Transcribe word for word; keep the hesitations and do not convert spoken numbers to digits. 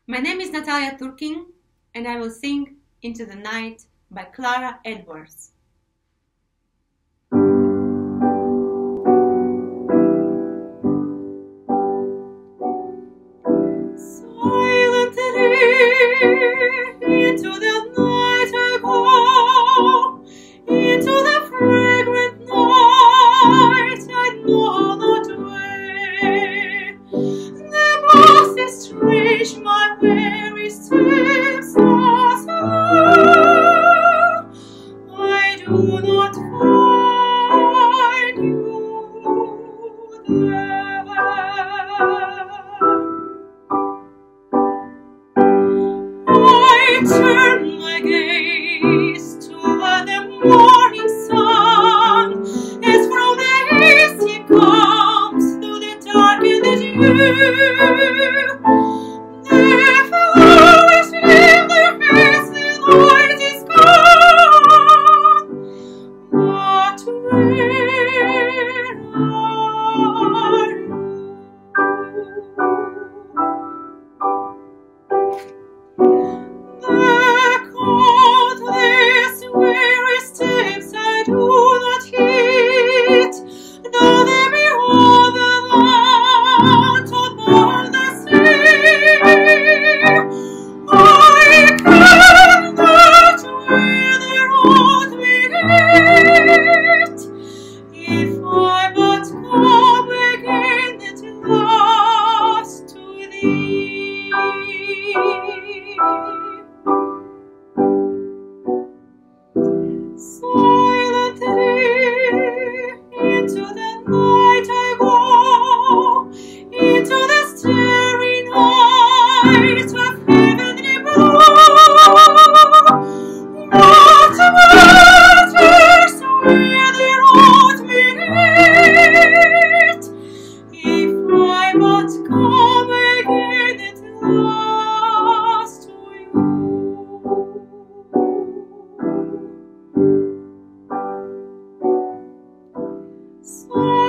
My name is Natalia Turchin, and I will sing Into the Night by Clara Edwards. Silently into the night I go, into the fragrant night I know not way. The path is strange, my weary steps are slow. I do not find you there. I turn my gaze toward the morning sun, as from the east he comes through the darkened dew. The flowers leave their heads, the light is gone, but where are you? The countless weary steps I do not heed, though they be over land upon the sea. I cannot where the road will lead, if I but come again at last to thee. Silently into the night I go, into the starry night of heavenly blue. What matters where the road may lead, if I but come again at last to you. So